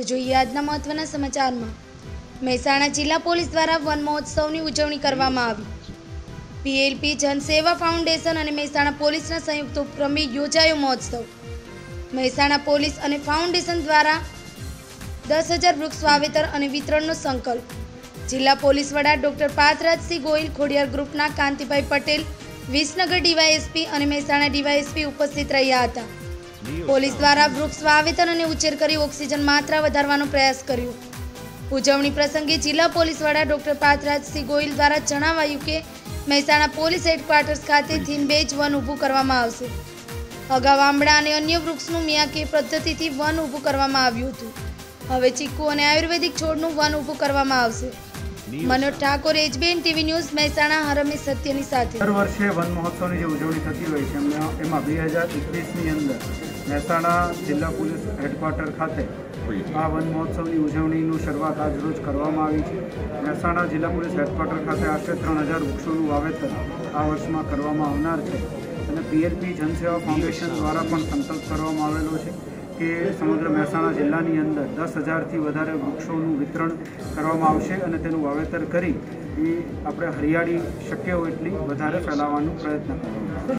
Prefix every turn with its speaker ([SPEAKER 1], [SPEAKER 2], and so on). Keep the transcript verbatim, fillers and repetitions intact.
[SPEAKER 1] તો જોઈએ આજના મહત્વના સમાચારમાં। મહેસાણા જિલ્લા પોલીસ દ્વારા વન મહોત્સવની ઉજવણી કરવામાં આવી। પીએલપી જનસેવા ફાઉન્ડેશન અને મહેસાણા પોલીસના સંયુક્ત ઉપક્રમે યોજાયો મહોત્સવ। મહેસાણા પોલીસ અને ફાઉન્ડેશન દ્વારા દસ હજાર વૃક્ષ વાવેતર અને વિતરણનો સંકલ્પ। જિલ્લા પોલીસ વડા ડોક્ટર પાર્થરાજસિંહ ગોહિલ, ખોડિયાર ગ્રુપના કાંતિભાઈ પટેલ, વિસનગર ડીવાયએસપી અને મહેસાણા ડીવાયએસપી ઉપસ્થિત રહ્યા હતા। પોલીસ દ્વારા વૃક્ષ વાવેતર અને ઉછેર કરી ઓક્સિજન માત્રા વધારવાનો પ્રયાસ કર્યો। ઉજવણી પ્રસંગે જિલ્લા પોલીસ વડા ડોક્ટર પાર્થરાજસિંહ ગોહિલ દ્વારા જણાવાયું કે મહેસાણા પોલીસ હેડક્વાર્ટર્સ ખાતે થીમ બેઝ વન ઊભું કરવામાં આવશે। અગાઉ આંબળા અને અન્ય વૃક્ષનું મિયાકે પદ્ધતિથી વન ઊભું કરવામાં આવ્યું હતું। હવે ચીકુ અને આયુર્વેદિક છોડનું વન ઊભું કરવામાં આવશે। Manoj Thakur, HBN TV news, Mehsana. Harmesh सत्यनी साथे
[SPEAKER 2] हर वर्षे वन महोत्सव की उजवणी थती होय छे। एमां બે હજાર એકવીસ ની અંદર મહેસાણા જિલ્લા પોલીસ હેડક્વાર્ટર ખાતે આ વન મહોત્સવની ઉજવણીની શરૂઆત આજ રોજ કરવામાં આવી છે। મહેસાણા જિલ્લા પોલીસ હેડક્વાર્ટર ખાતે આશરે ત્રણ હજાર વૃક્ષોનું વાવેતર આ વર્ષમાં કરવામાં આવનાર છે અને પીએલપી જનસેવા ફાઉન્ડેશન દ્વારા પણ સંકલ્પ કરવામાં આવેલો છે કે સમગ્ર મહેસાણા જિલ્લાની અંદર દસ હજારથી વધારે વૃક્ષોનું વિતરણ કરવામાં આવશે અને તેનું વાવેતર કરી એ આપણે હરિયાળી શક્ય હોય એટલી વધારે ફેલાવવાનો પ્રયત્ન કરવાનો છે।